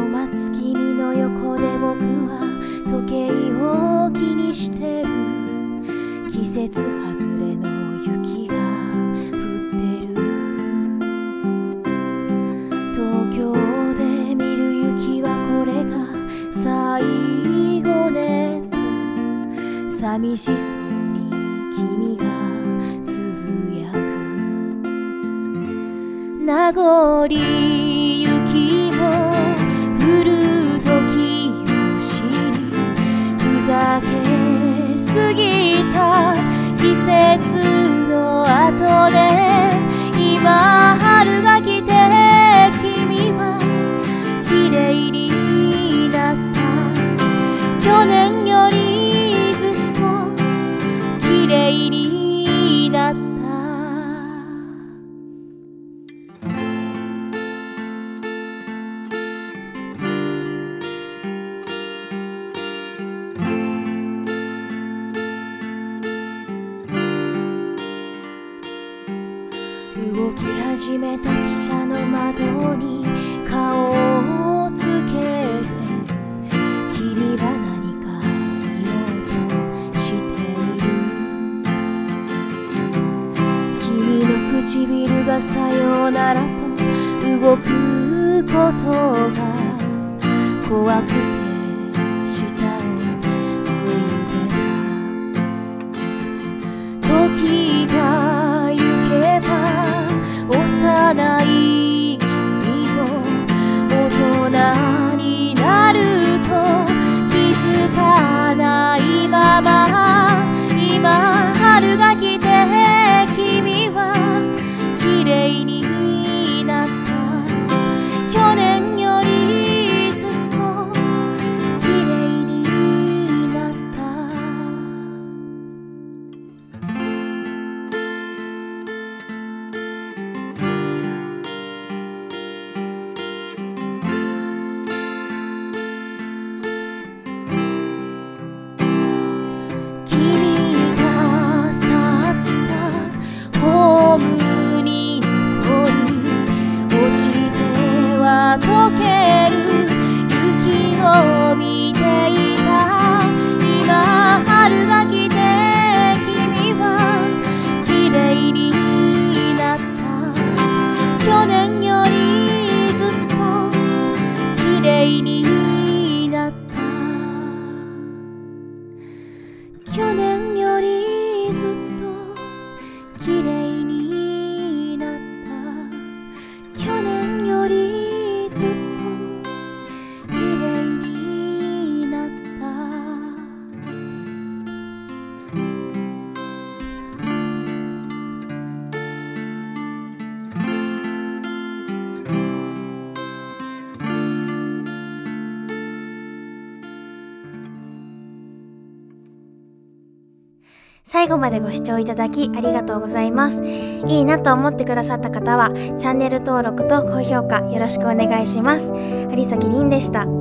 待つ君の横で僕は時計を気にしてる。季節外れの雪が降ってる。東京で見る雪はこれが最後ねと寂しそうに君がつぶやく。名残雪も降る時を知り、ふざけすぎた季節の後で今春が来て君は綺麗になった。去年よりずっと綺麗になった。動き始めた汽車の窓に顔をつけて、君は何か言おうとしている。君の唇がさよならと動くことが怖くて下を向いてた。時が行けば幼い君も大人になると気づかないまま、今春が来て君は綺麗になった。去年よりずっと綺麗になった。溶ける雪を見ていた。今春が来て君は綺麗になった。去年よりずっと綺麗になった。去年よりずっと綺麗になった。去年より最後までご視聴いただきありがとうございます。いいなと思ってくださった方はチャンネル登録と高評価よろしくお願いします。有崎りんでした。